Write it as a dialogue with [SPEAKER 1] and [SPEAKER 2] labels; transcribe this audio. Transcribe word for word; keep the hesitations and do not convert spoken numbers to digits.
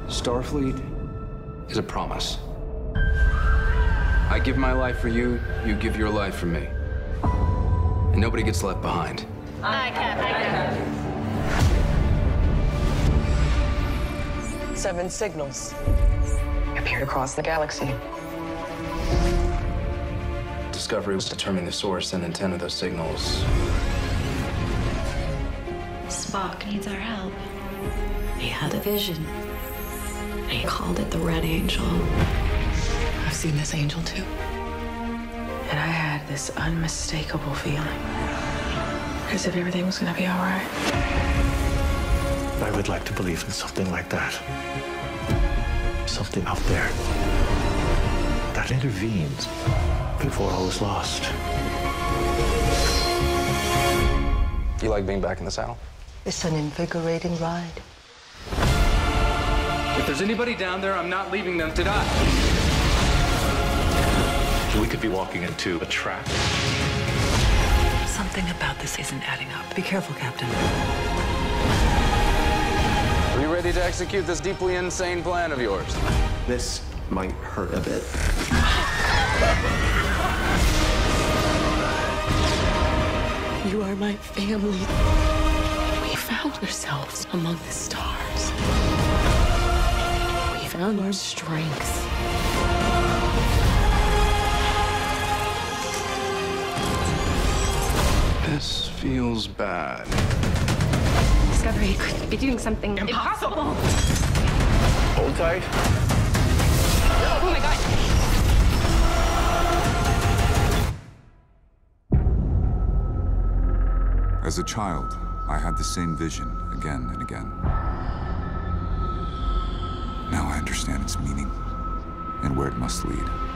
[SPEAKER 1] Starfleet is a promise. I give my life for you, you give your life for me. And nobody gets left behind.
[SPEAKER 2] Aye, Captain.
[SPEAKER 3] Seven signals appeared across the galaxy.
[SPEAKER 1] Discovery was determining the source and intent of those signals.
[SPEAKER 4] Spock needs our help. He had a vision. He called it the Red Angel.
[SPEAKER 3] I've seen this angel too. And I had this unmistakable feeling. As if everything was gonna be all right.
[SPEAKER 5] I would like to believe in something like that. Something out there that intervenes before all is lost.
[SPEAKER 1] You like being back in the saddle?
[SPEAKER 3] It's an invigorating ride.
[SPEAKER 1] If there's anybody down there, I'm not leaving them to die.
[SPEAKER 5] We could be walking into a trap.
[SPEAKER 3] Something about this isn't adding up. Be careful, Captain.
[SPEAKER 1] Are you ready to execute this deeply insane plan of yours?
[SPEAKER 6] This might hurt a bit.
[SPEAKER 3] You are my family. We found ourselves among the stars. We found our strengths.
[SPEAKER 1] This feels bad.
[SPEAKER 2] Discovery could be doing something impossible.
[SPEAKER 5] Hold tight.
[SPEAKER 2] Oh my God.
[SPEAKER 7] As a child, I had the same vision again and again. Now I understand its meaning and where it must lead.